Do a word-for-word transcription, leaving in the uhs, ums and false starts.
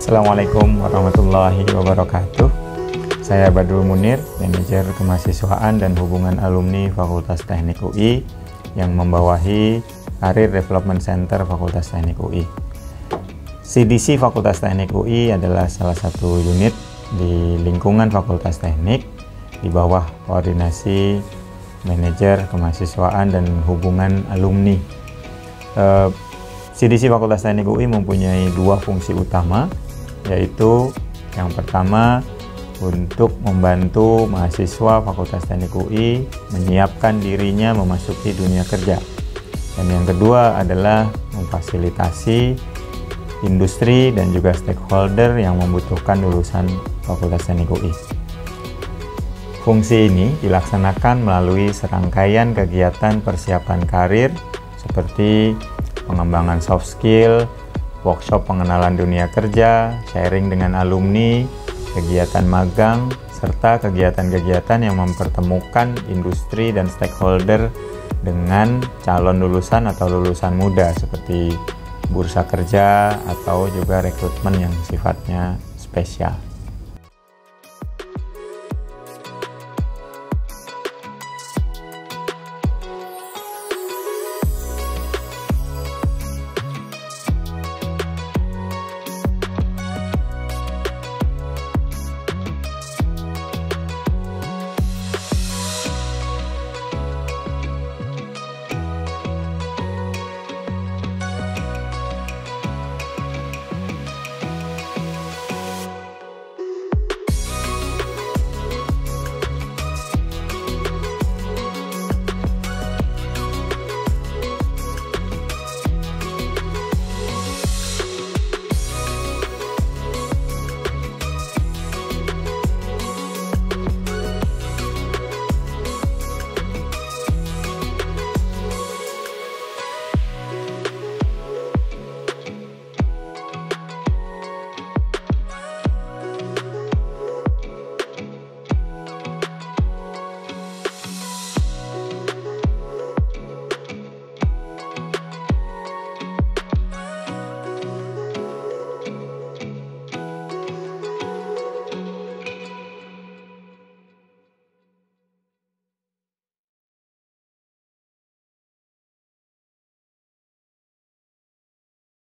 Assalamualaikum warahmatullahi wabarakatuh. Saya Badrul Munir, manajer kemahasiswaan dan hubungan alumni Fakultas Teknik U I yang membawahi Career Development Center Fakultas Teknik U I. C D C Fakultas Teknik U I adalah salah satu unit di lingkungan Fakultas Teknik di bawah koordinasi manajer kemahasiswaan dan hubungan alumni. Uh, C D C Fakultas Teknik U I mempunyai dua fungsi utama, yaitu yang pertama untuk membantu mahasiswa Fakultas Teknik U I menyiapkan dirinya memasuki dunia kerja, dan yang kedua adalah memfasilitasi industri dan juga stakeholder yang membutuhkan lulusan Fakultas Teknik U I. Fungsi ini dilaksanakan melalui serangkaian kegiatan persiapan karir seperti pengembangan soft skill, workshop pengenalan dunia kerja, sharing dengan alumni, kegiatan magang, serta kegiatan-kegiatan yang mempertemukan industri dan stakeholder dengan calon lulusan atau lulusan muda seperti bursa kerja atau juga rekrutmen yang sifatnya spesial.